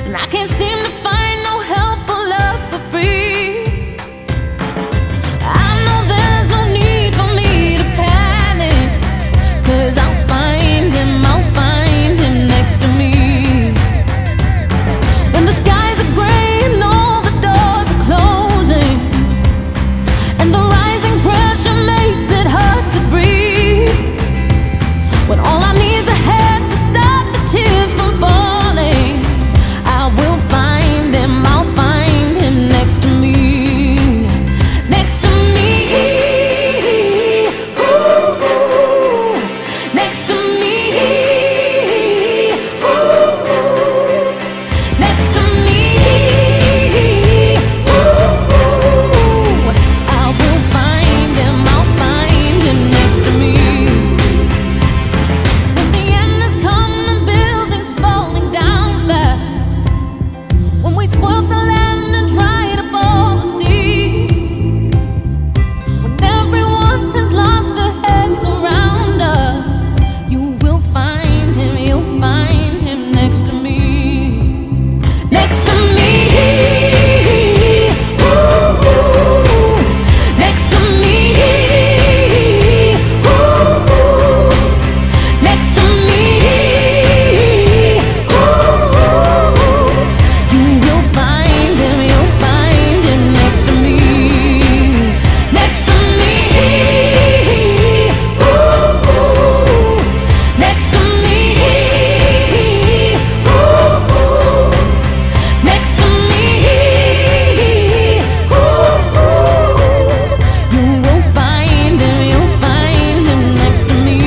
and I can't seem to find no help or love for free. I know there's no need for me to panic, 'cause I'll find him next to me. When the skies are gray and all the doors are closing, and the rising pressure makes it hard to breathe, when all I need is a hand to stop the tears from falling, I will find him, I'll find him next to me. Next to me, ooh, next to me, ooh, next to me, ooh, I will find him, I'll find him next to me. When the end has come and buildings falling down fast, when we spoil the land and dried up all the sea, when everyone has lost their heads around us, you will find him, you'll find him next to me. Next to me, ooh, next to me, ooh, next to me, ooh, you will find him, you'll find him next to me. Next to me, ooh, next to me, ooh, next to me, ooh, you will find him, you'll find him next to me.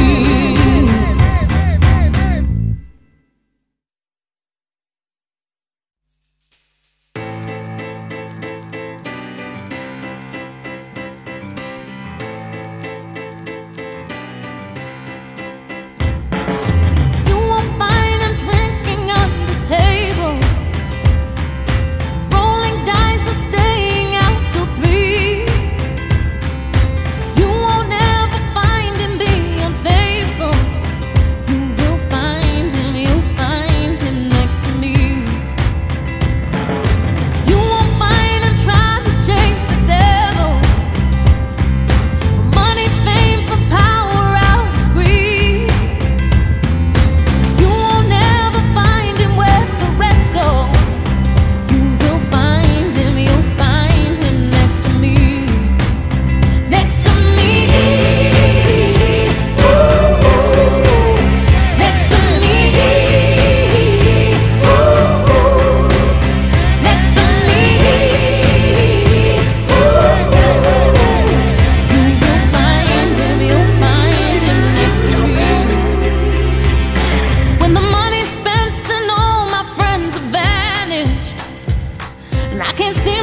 You won't find him drinking at the table, rolling dice or staying out till 3. You won't ever find him being unfaithful. You will find him, you'll find him next to me. You won't find him trying to chase the devil, for money, fame, for power, out of greed. You won't ever find him where the rest go. You will find him, you'll find him next to me. Next to me, ooh, next to me, ooh, next to me, ooh, you will find him, you'll find him next to me. When the money's spent and all my friends have vanished, and I can't see